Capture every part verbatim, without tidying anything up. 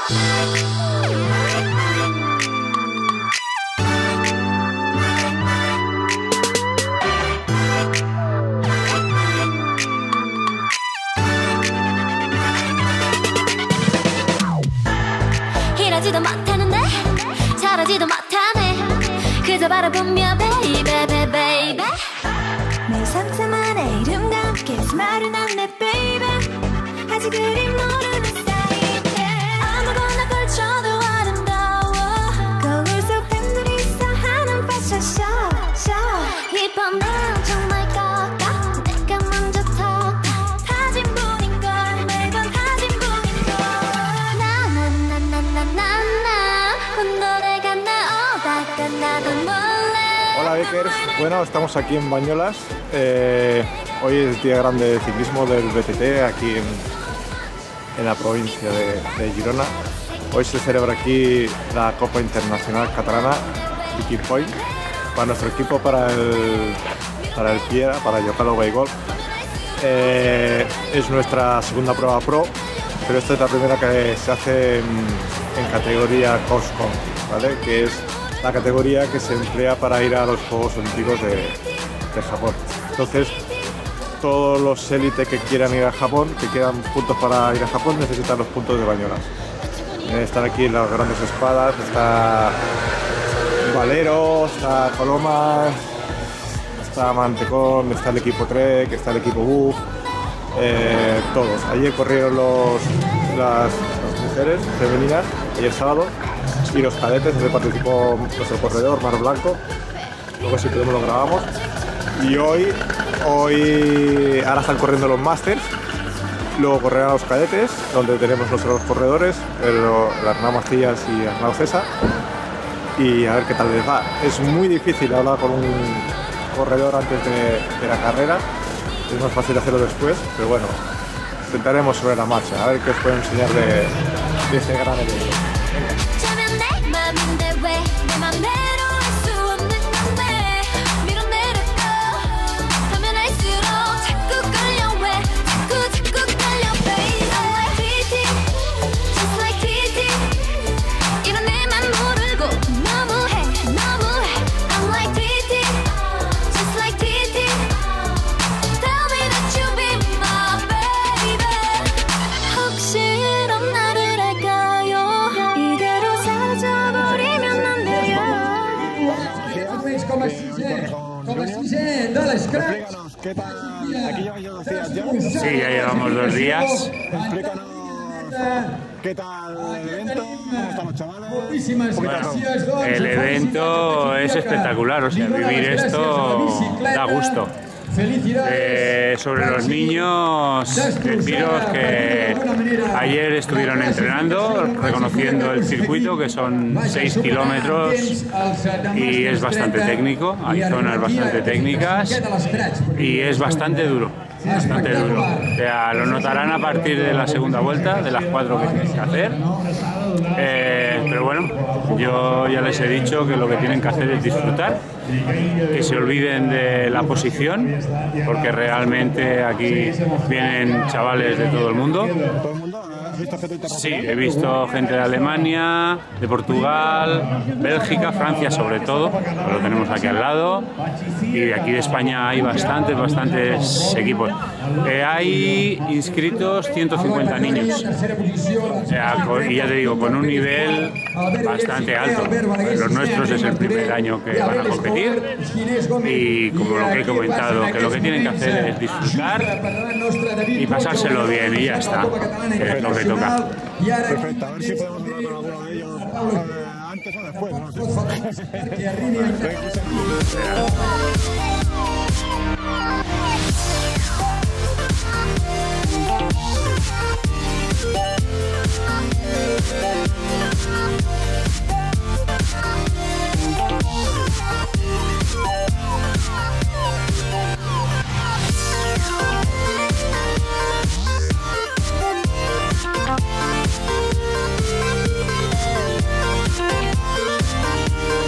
이러지도 못하는데 저러지도 못하네 그저 바라보며 baby baby baby 내 상상만의 이름과 함께 말은 안내 baby 아직 그리 모르는 사이인데 아무거나 걸쳐도 아름다워 거울 속 팬들이서 하는 패션 쇼 쇼 이번 난 정말 것 같아 내가 먼저 턱 타진 분인걸 매번 타진 분인걸 나나나나나나 혼돈에가 나오다가 나도 몰래. Hola Bakers, bueno, estamos aquí en Bañolas. Eh, hoy es día grande de ciclismo del B T T aquí en, en la provincia de, de Girona. Hoy se celebra aquí la Copa Internacional Catalana Vicky Point para nuestro equipo, para el, para el Piera, para Llocalo Bay Golf. Eh, es nuestra segunda prueba pro, pero esta es la primera que se hace en, en categoría Coscom, ¿vale? Que es la categoría que se emplea para ir a los Juegos Olímpicos de, de Japón. Entonces, todos los élites que quieran ir a Japón, que quieran puntos para ir a Japón, necesitan los puntos de Bañolas. Eh, están aquí las grandes espadas, está Valero, está Coloma, está Mantecón, está el equipo Trek, está el equipo Buff, eh, todos. Ayer corrieron los, las, las mujeres femeninas, ayer sábado, y los cadetes, donde participó nuestro corredor Mar Blanco. Luego si podemos lo grabamos. Y hoy, hoy ahora están corriendo los Masters, luego correrán los cadetes, donde tenemos nuestros corredores, el, el Arnau Macías y Arnau César, y a ver qué tal les va. Es muy difícil hablar con un corredor antes de, de la carrera, es más fácil hacerlo después, pero bueno, intentaremos sobre la marcha, a ver qué os puedo enseñar de, de este gran evento. ¿Qué tal? Aquí llevan ya dos días ya. Sí, ya llevamos dos días. Explícanos qué tal el evento, cómo están los chavales. Bueno, el evento es espectacular, o sea, vivir esto da gusto. Eh, sobre los niños, deciros que ayer estuvieron entrenando, reconociendo el circuito, que son seis kilómetros y es bastante técnico, hay zonas bastante técnicas y es bastante duro, bastante duro. O sea, lo notarán a partir de la segunda vuelta, de las cuatro que tienen que hacer. Eh, pero bueno, yo ya les he dicho que lo que tienen que hacer es disfrutar, que se olviden de la posición, porque realmente aquí vienen chavales de todo el mundo. Sí, he visto gente de Alemania, de Portugal, Bélgica, Francia sobre todo, lo tenemos aquí al lado, y de aquí de España hay bastantes, bastantes equipos. Eh, hay inscritos ciento cincuenta niños, o sea, y ya te digo, con un nivel bastante alto. Los nuestros es el primer año que van a competir y como lo que he comentado, que lo que tienen que hacer es disfrutar y pasárselo bien y ya está, que es lo que toca. Perfecto, a ver si podemos hablar con alguno de ellos antes o después, no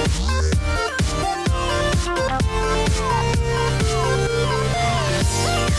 We'll be right back.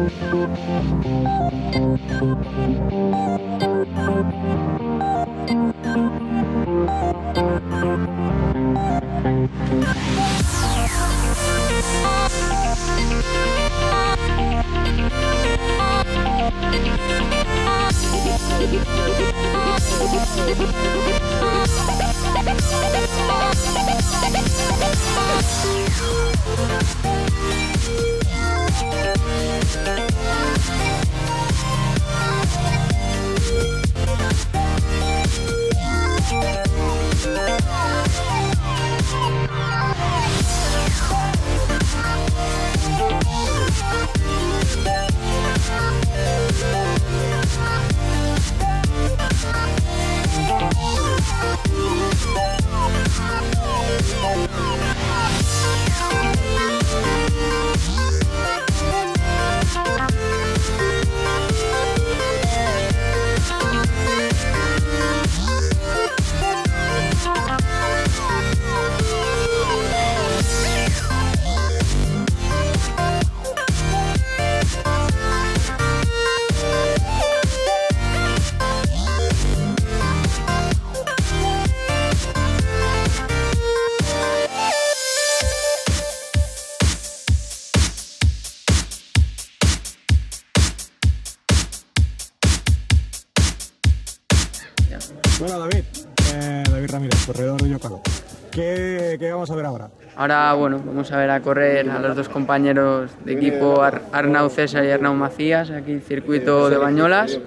Bueno, David, eh, David Ramírez, corredor de Yocado. ¿Qué, ¿Qué vamos a ver ahora? Ahora, bueno, vamos a ver a correr a los dos compañeros de equipo, Ar Arnau César y Arnau Macías, aquí el circuito de Bañolas,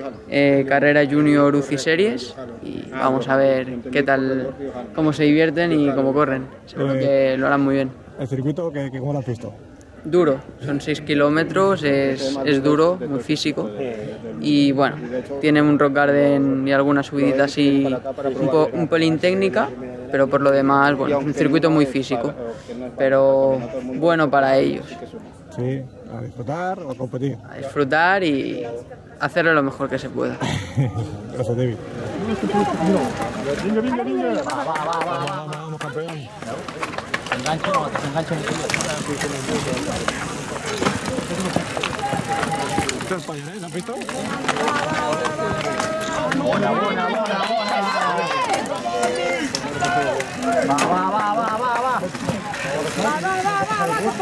eh, carrera junior U C I Series, y vamos a ver qué tal, cómo se divierten y cómo corren. Seguro que lo harán muy bien. ¿El circuito que, que, cómo lo has visto? Duro, son seis kilómetros, es, es duro, muy físico, y bueno, tiene un rock garden y alguna subidita así un, po, un pelín técnica, pero por lo demás, bueno, es un circuito muy físico, pero bueno para ellos. Sí, a disfrutar o competir. A disfrutar y hacerlo lo mejor que se pueda. Gracias, David. Va, va, va, va, vamos, vamos, campeón. Enganche, no, que se enganche en el ¿Esto es español, eh? ¿Lo has visto? Buena, buena, buena, buena. Va, va, va, va, va, va. Va, va, va, va,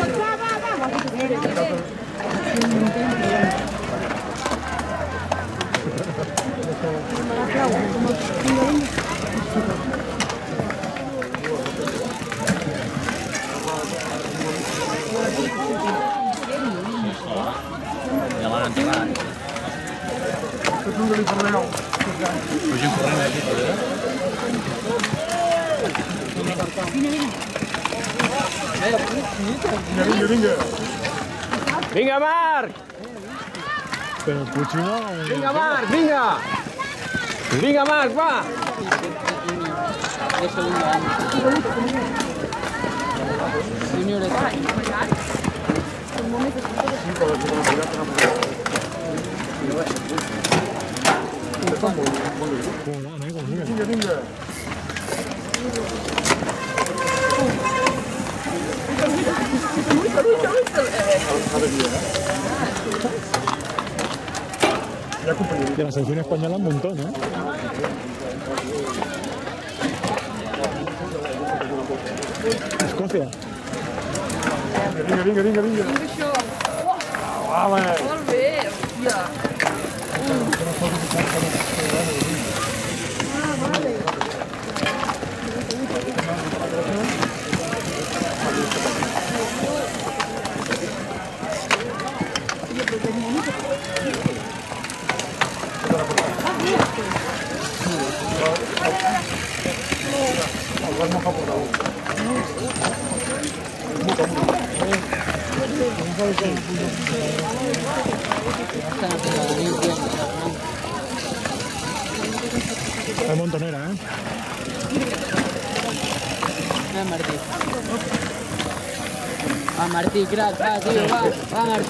Vinga, Marc! Pero el Puchino... Vinga, Marc, vinga! Vinga, Marc, va! Vinga, vinga! De la selección española un montón, ¿eh? Escocia. Vinga, vinga, vinga, vinga! Vamos! Molt bé, hòstia! Es montonera, ¿eh? Va, Martí. Va, Martí, crack, va, tío, va, va, Martí.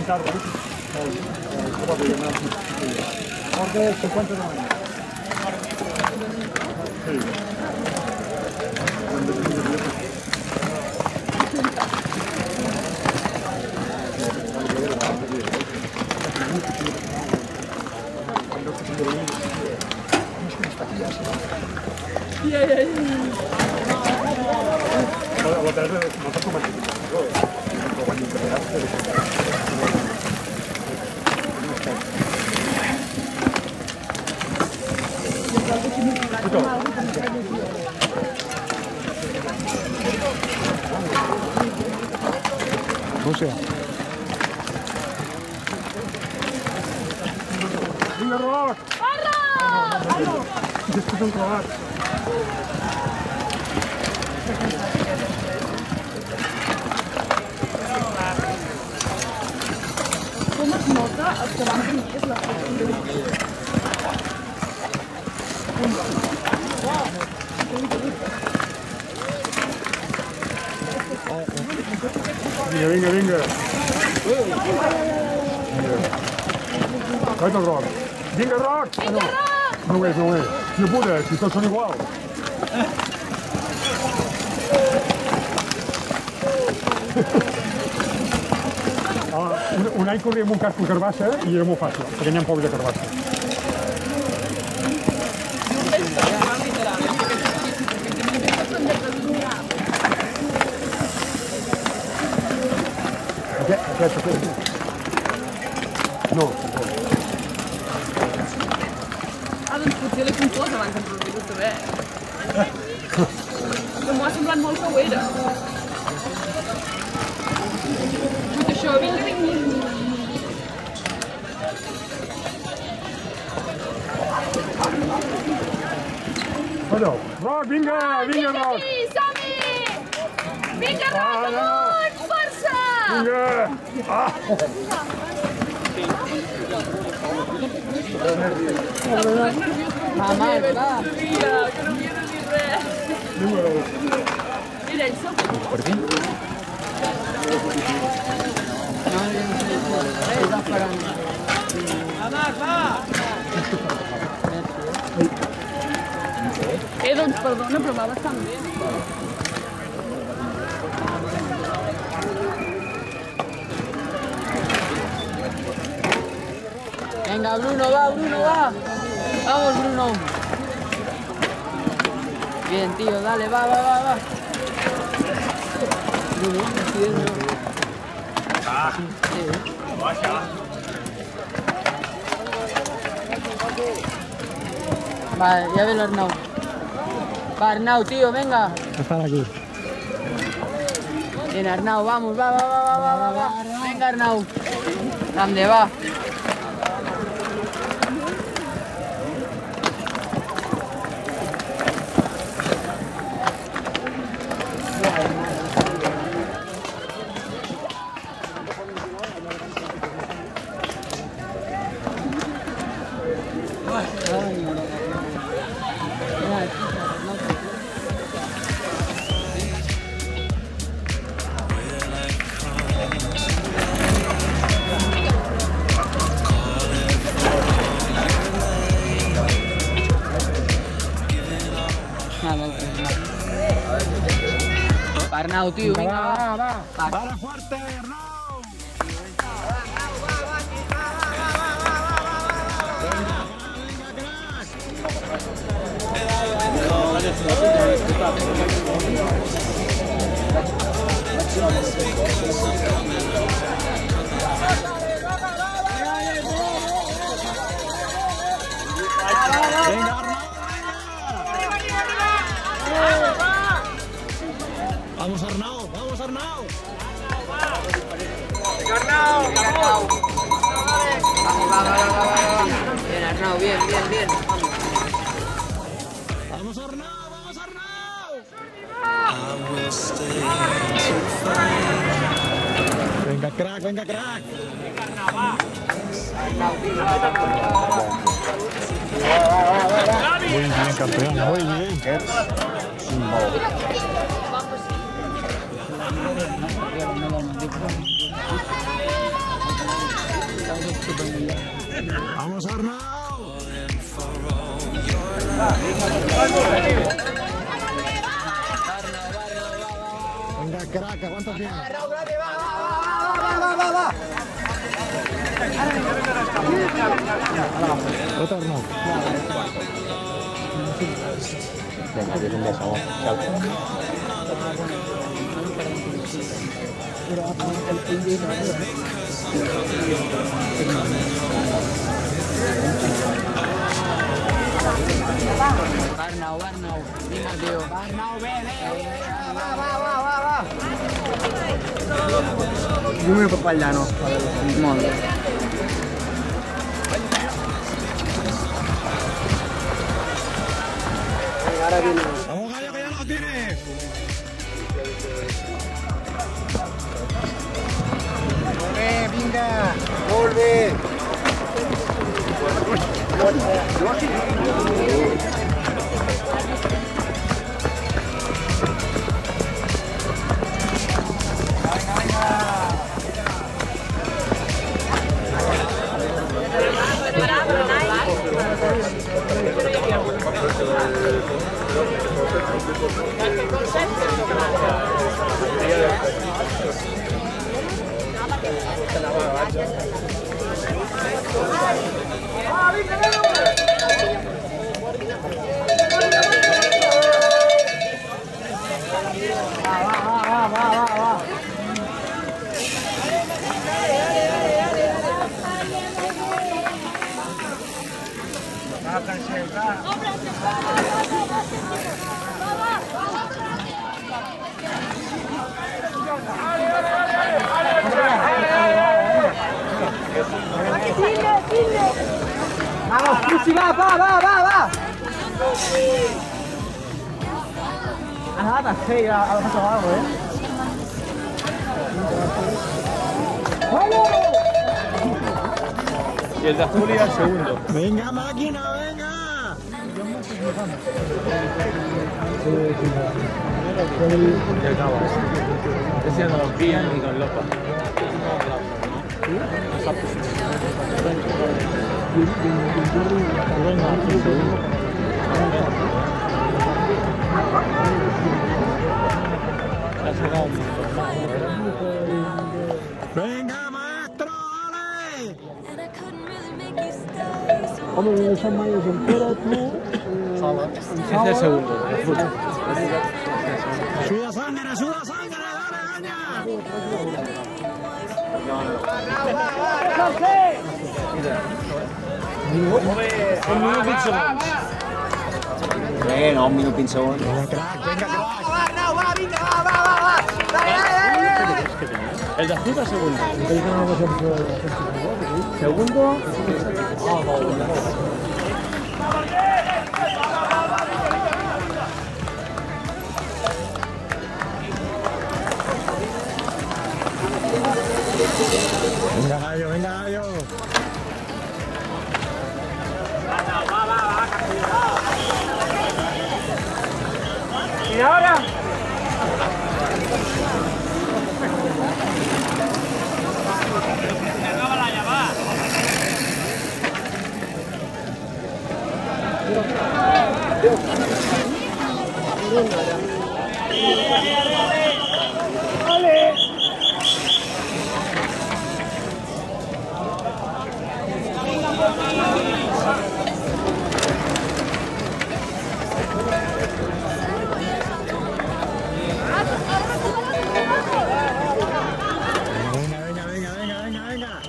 guitarra. Orde cincuenta de mañana. Rusia. Vinga, Roc! Arro! Després un croat. Com es nota els que van venir és la Vinga, vinga, vinga. Vaig al Roc. Vinga, Roc! Vinga, Roc! No ho és, no ho és. No puta, si tots són igual. Un, un any corria amb un casco de carbassa i era molt fàcil, perquè n'hi ha pocs de carbassa. Aquest, aquest, aquest. No, no. Ah, doncs potser l'he confós abans de produir-ho saber. Però m'ho ha semblat molt que ho era. Tot això, vinga, vinga. Allò, Roc, vinga, vinga, Roc! Som-hi, som-hi! Vinga, Roc, amunt! Força! Vinga! Ah! Mama, va! Mira, que no havia de dir res. Mira, ells són... Per què? No, jo no sé què està esperant. Eh, doncs perdona, però va bastant bé. Venga, Bruno, va, Bruno, va. Vamos, Bruno. Bien, tío, dale, va, va, va, va. Bruno, ¿me sigues, no? Sí. Vale, ya ven Arnau. Va, Arnau, tío, venga. Están aquí. Bien, Arnau, vamos, va, va, va, va, va, va, va. Venga, Arnau. ¿Dónde va? Arnau, tío, venga, va, va, va. ¡Para fuerte, Arnau! Vamos Arnau, vamos Arnau. Arnau, Arnau. Vamos, va, va, va, va, va. Bien, Arnau, bien, bien, bien. Vamos Arnau, vamos Arnau. Venga crack, venga crack. Muy bien, campeón, muy bien. ¿Qué? ¡Vamos, Arnau! Venga, crack, ¿cuánto tienes? ¡Va, va, va, va! Otro Arnau. Venga, que es un beso. Chao. Arnau, Arnau, vinga, tio. Arnau, ve, ve! Va, va, va, va, va! Jo m'he cap allà, no? Molt bé. Ara viene. ¡Vamos, Gallo, que ya lo tienes! Molt bé, vinga! Molt bé! Vamos, Pusi, va, va, va, va, va! Ah, va, sí, ha pasado algo, ¿eh? Y el de azul iba al segundo. ¡Venga, máquina, venga! Ya acaba. Ese no lo pillan ni con lopa. ¡Venga, maestro! ¡Dale! Hombre, esos mayos enteros, tú... Ese es el segundo. El azul. ¡Suda sangre, suda sangre! ¡Dale, Gaña! Eh, no, un minut vint segons. Venga, crack, venga, crack. Va, Arnau, va, vinga, va, va, va, va! Dale, dale, dale! El de azul al segundo. Segundo. Venga, Gallo, venga, Gallo. ¿Y ahora? Venga, venga, venga, venga, venga, venga.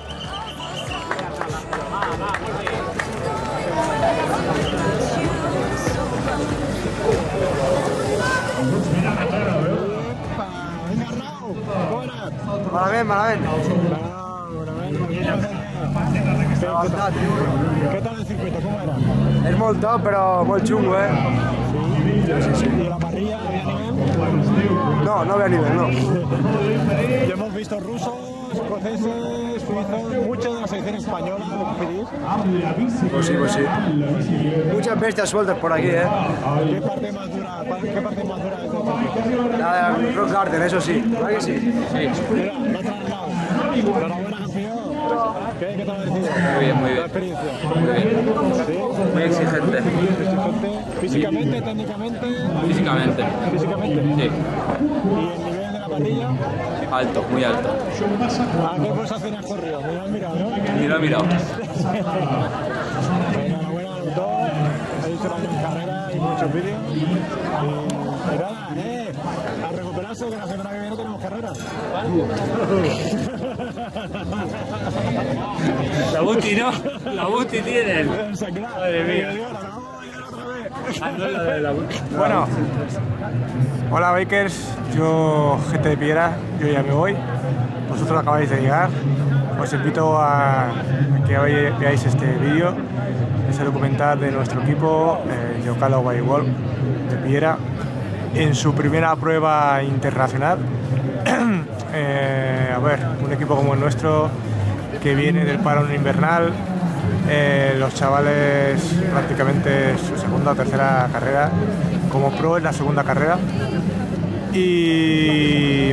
Epa, venga, Arnau. Buenas. Malament, malament. ¿Qué tal el circuito? ¿Cómo era? És molt top, però molt xungo, eh? Sí, sí. ¿Y la parrilla había nivel? No, no ve a nivel, no. Ya hemos visto rusos, escoceses, suizos, muchos de la selección española, ¿pedís? Pues sí, pues sí. Muchas bestias sueltas por aquí, eh? ¿Qué parte más dura, qué parte más dura es de todo? La de Rock Garden, eso sí. ¿Verdad que sí? Mira, la otra al lado. Enhorabuena, campeón. ¿Qué, qué te ha parecido? Muy bien, muy bien. La experiencia. Muy bien. ¿Sí? Muy exigente. Exigente. Físicamente, técnicamente. Físicamente. Físicamente. Sí. ¿Y el nivel de la parrilla? Alto, muy alto. ¿A qué pulsación has corrido? Me lo has mirado, ¿no? Ni lo he mirado. Enhorabuena a los dos. He visto años en carrera y muchos vídeos. Y, y nada, eh, a recuperarse que la semana que viene tenemos carrera. La Buti, ¿no? La Buti tienen. Madre mía. Bueno, hola bikers, yo gente de Piera, yo ya me voy, vosotros acabáis de llegar, os invito a que veáis este vídeo, este documental de nuestro equipo, eh, Yocalo White Wolf de Piera, en su primera prueba internacional. eh, a ver, un equipo como el nuestro, que viene del parón invernal, eh, los chavales prácticamente su segunda o tercera carrera, como pro es la segunda carrera, y,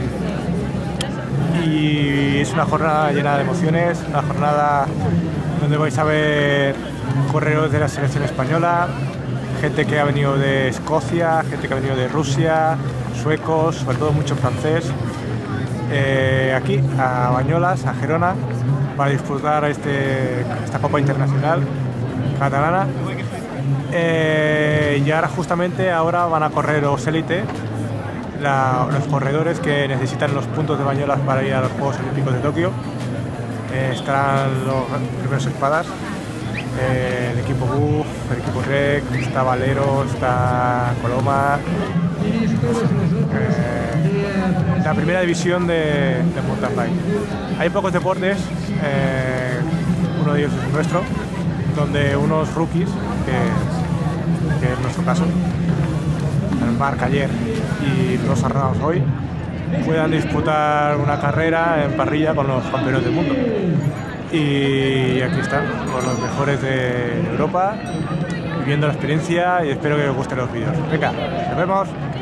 y es una jornada llena de emociones, una jornada donde vais a ver corredores de la selección española, gente que ha venido de Escocia, gente que ha venido de Rusia, suecos, sobre todo mucho francés, eh, aquí a Bañolas, a Gerona, para disfrutar este, esta Copa Internacional catalana. Eh, y ahora justamente ahora van a correr los élite, la, los corredores que necesitan los puntos de Bañolas para ir a los Juegos Olímpicos de Tokio. Eh, estarán los primeros espadas, eh, el equipo Buff, el equipo Rec, está Valero, está Coloma, eh, la primera división de, de mountain bike. Hay pocos deportes, eh, uno de ellos es el nuestro, donde unos rookies, que, que es nuestro caso, Marc ayer y los Arnaus hoy, puedan disputar una carrera en parrilla con los campeones del mundo. Y aquí están, con los mejores de Europa, viviendo la experiencia, y espero que os gusten los vídeos. Venga, nos vemos.